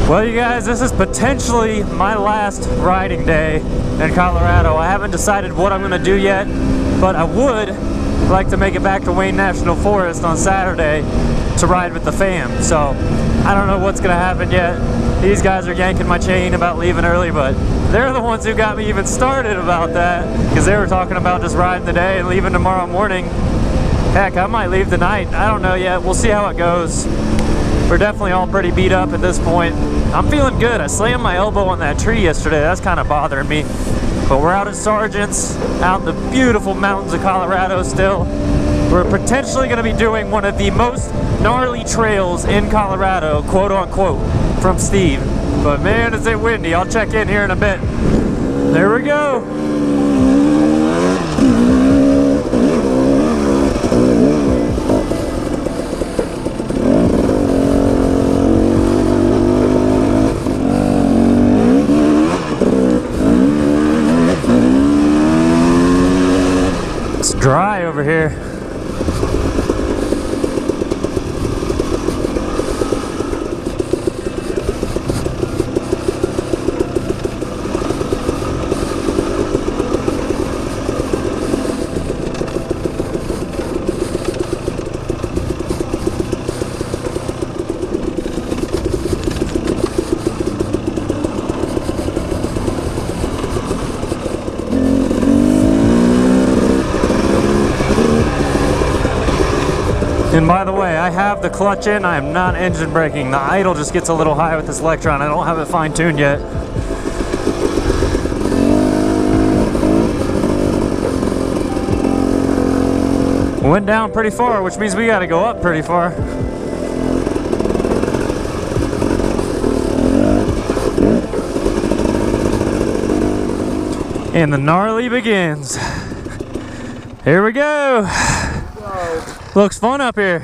Well, you guys, this is potentially my last riding day in Colorado. I haven't decided what I'm going to do yet, but I would like to make it back to Wayne National Forest on Saturday to ride with the fam. So I don't know what's going to happen yet. These guys are yanking my chain about leaving early, but they're the ones who got me even started about that, because they were talking about just riding the day and leaving tomorrow morning. Heck, I might leave tonight. I don't know yet. We'll see how it goes. We're definitely all pretty beat up at this point. I'm feeling good. I slammed my elbow on that tree yesterday. That's kind of bothering me. But we're out at Sargent's, out in the beautiful mountains of Colorado still. We're potentially going to be doing one of the most gnarly trails in Colorado, quote unquote, from Steve. But man, is it windy. I'll check in here in a bit. There we go. It's dry over here. And by the way, I have the clutch in. I am not engine braking. The idle just gets a little high with this Electron. I don't have it fine-tuned yet. Went down pretty far, which means we got to go up pretty far. And the gnarly begins. Here we go. Looks fun up here.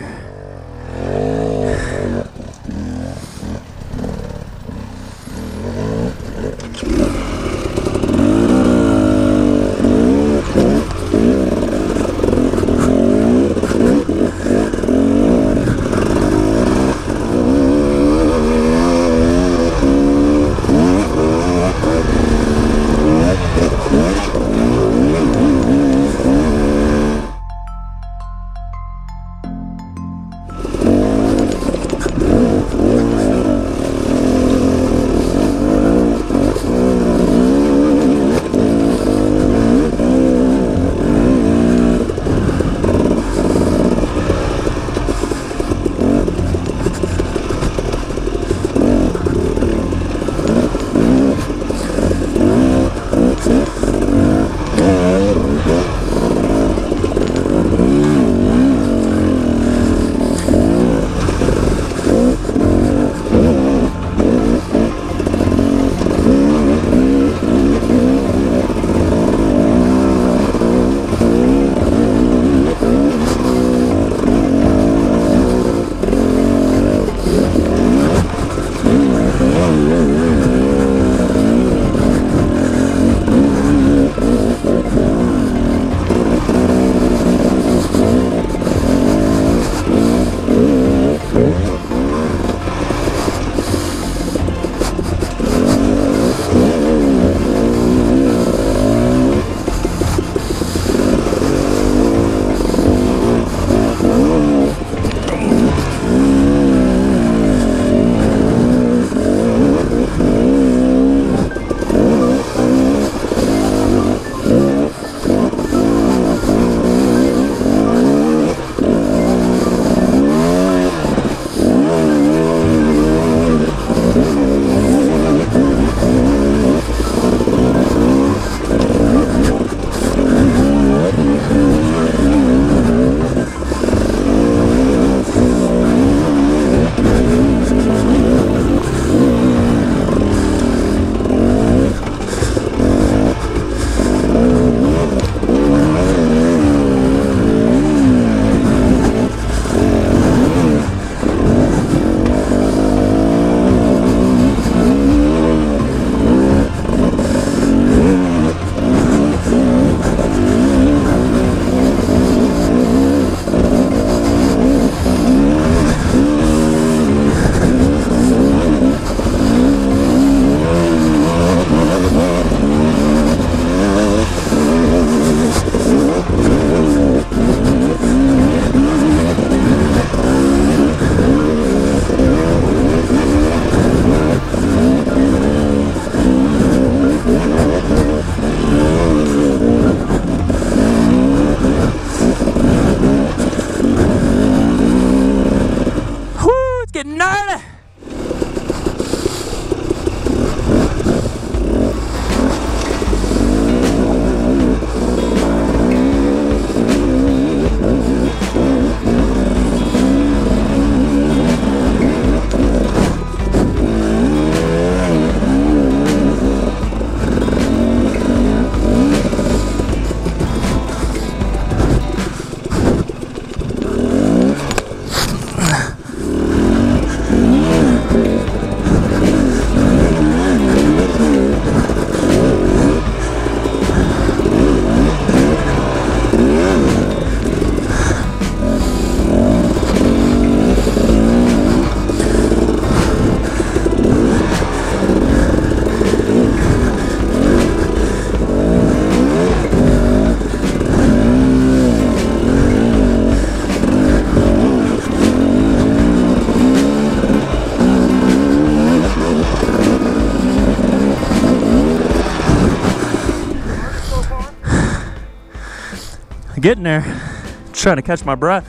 Getting there. Trying to catch my breath.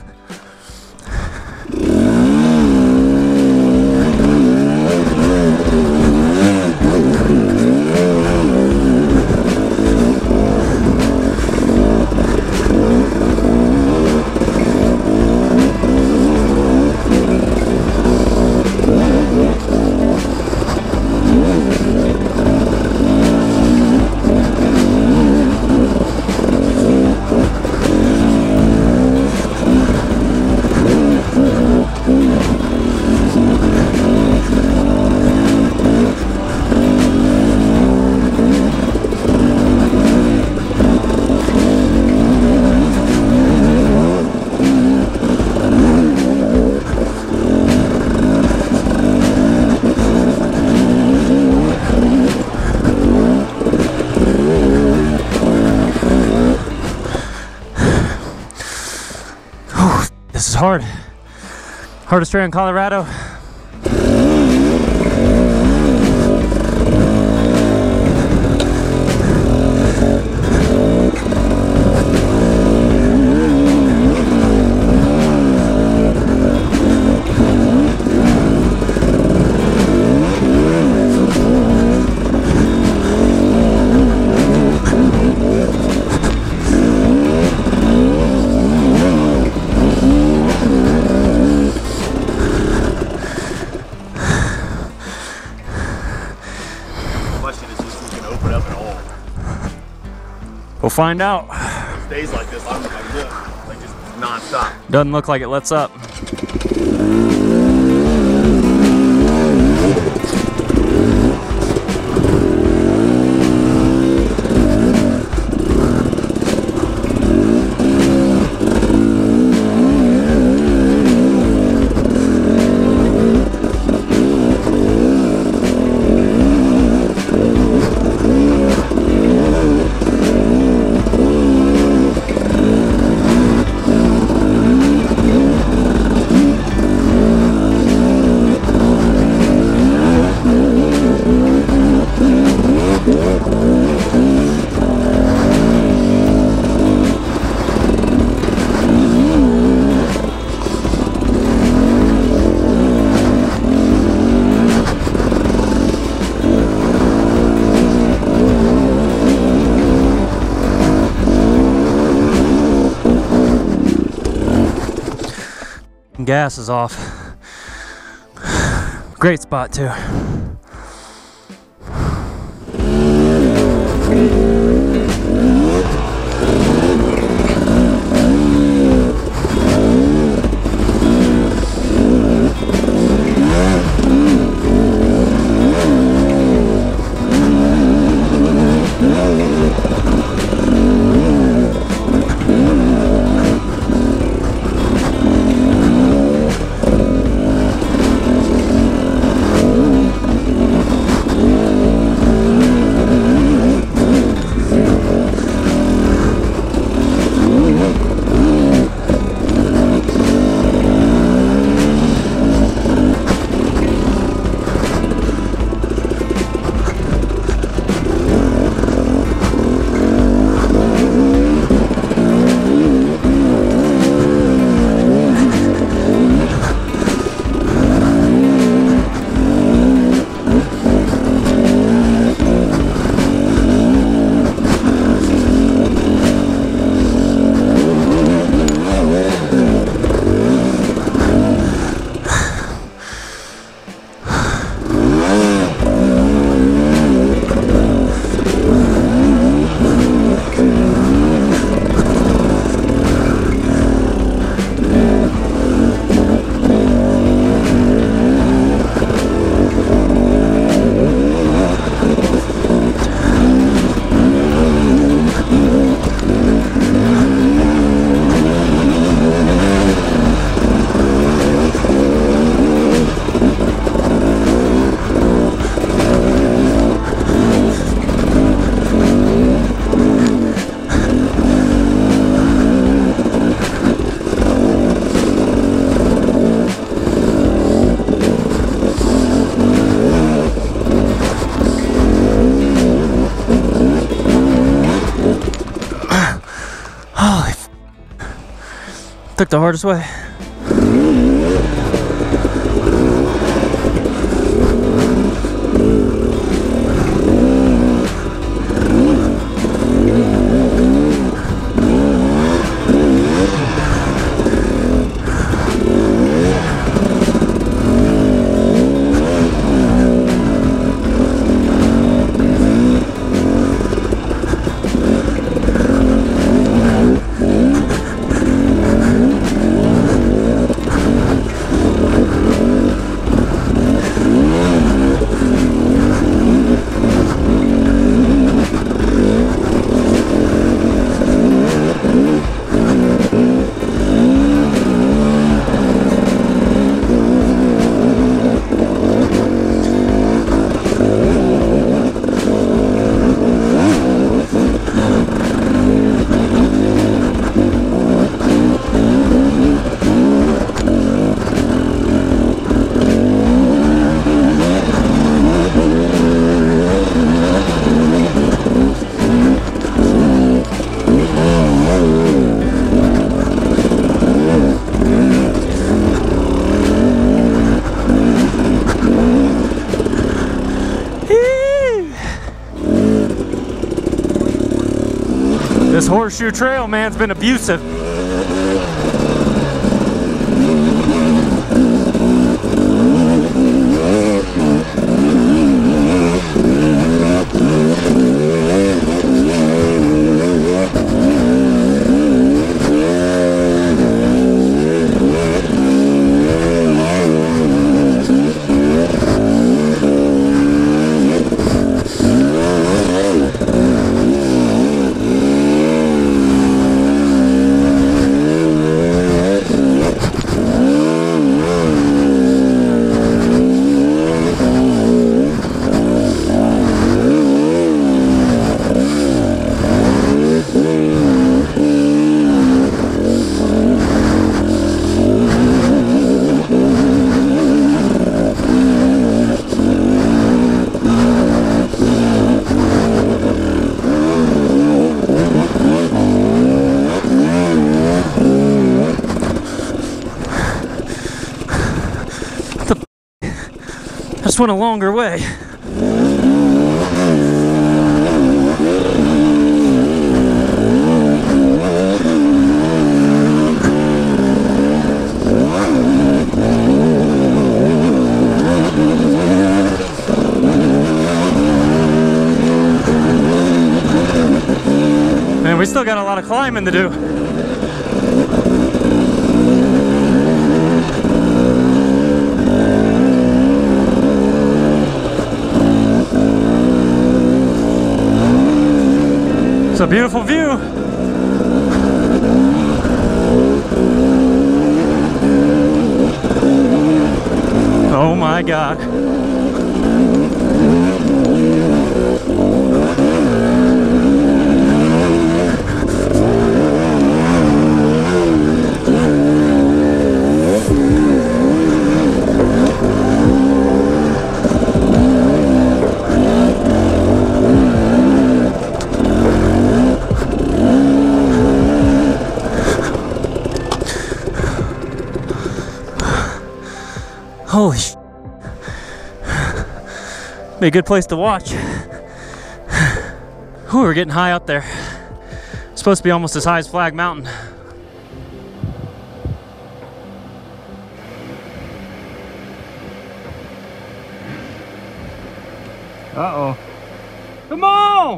This is hard. Hardest trail in Colorado. We'll find out. If it stays like this, I'm good. Like just non-stop. Doesn't look like it lets up. Gas is off. Great spot too. the hardest way. This Horseshoe Trail, man's been abusive. I just went a longer way. Man, we still got a lot of climbing to do. It's a beautiful view. Oh my God. Holy sh**. Be a good place to watch. Ooh, we're getting high up there. It's supposed to be almost as high as Flag Mountain. Uh-oh. Come on!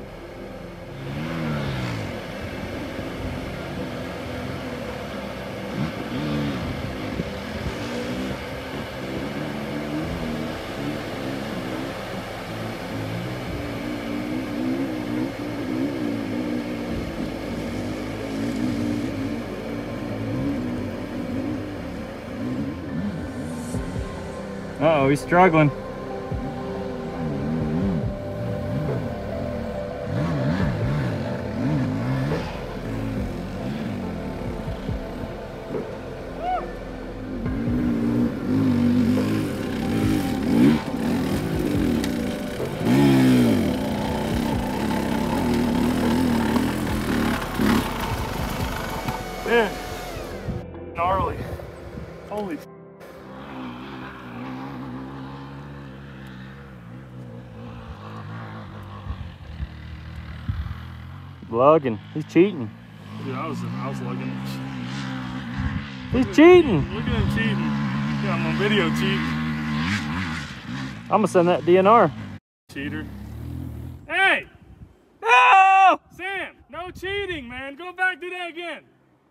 Uh-oh, he's struggling. Vlogging. He's cheating. Dude, I was looking. He's cheating. Look at him cheating. Yeah, I'm on video cheating. I'm gonna send that DNR. Cheater. Hey! No! Sam, no cheating, man. Go back, do that again.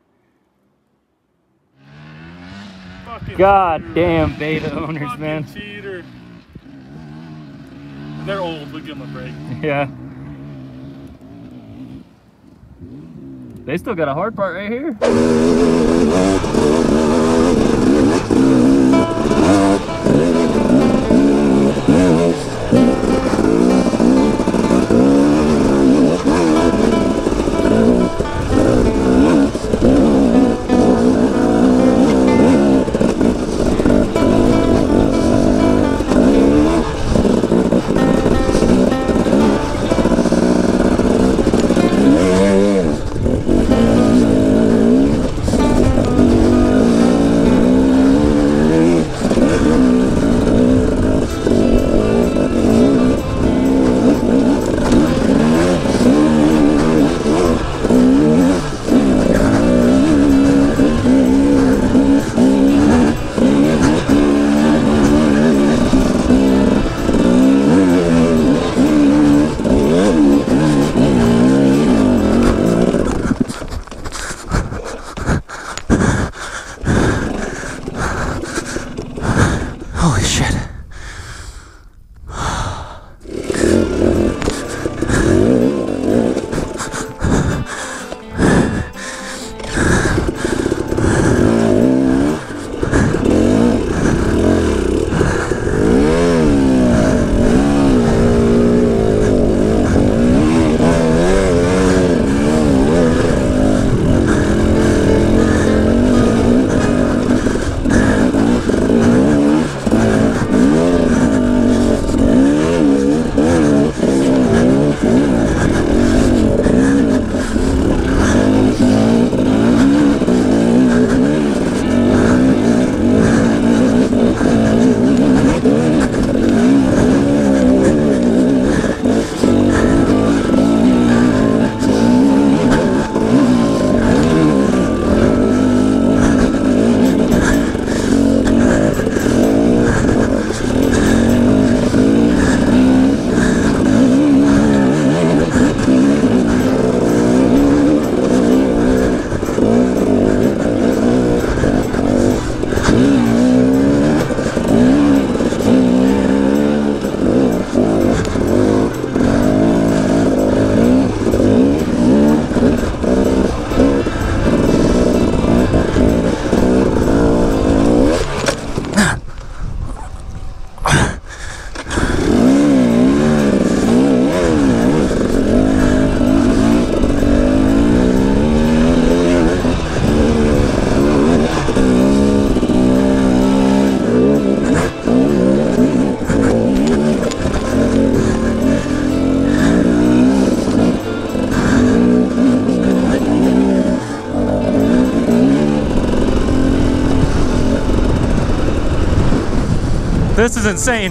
Fucking God cheater, damn man. beta owners, Fucking man. Cheater. They're old. We give them a break. Yeah. They still got a hard part right here. Holy shit. This is insane.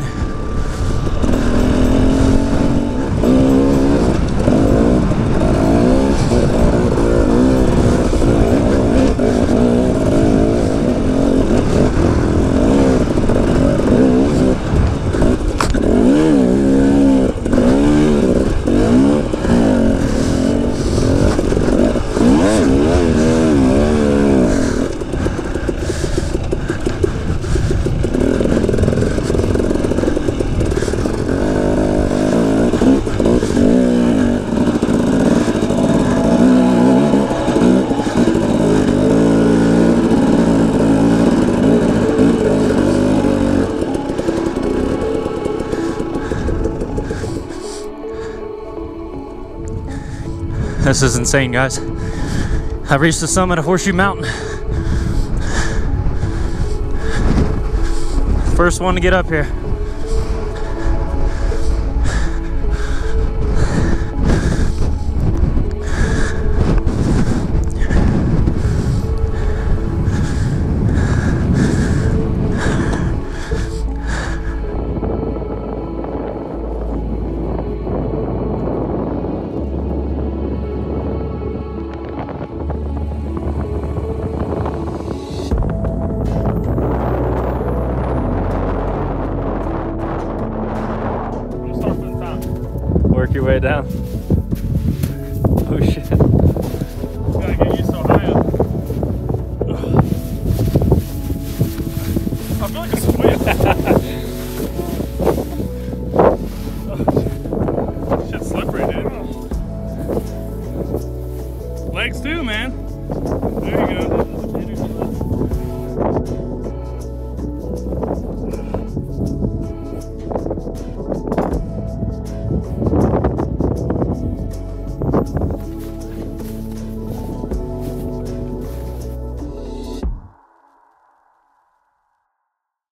This is insane, guys. I've reached the summit of Horseshoe Mountain. First one to get up here. Work your way down. Oh shit. Gotta get you so high up. I feel like a swim. Shit's slippery, dude. Legs too, man. There you go.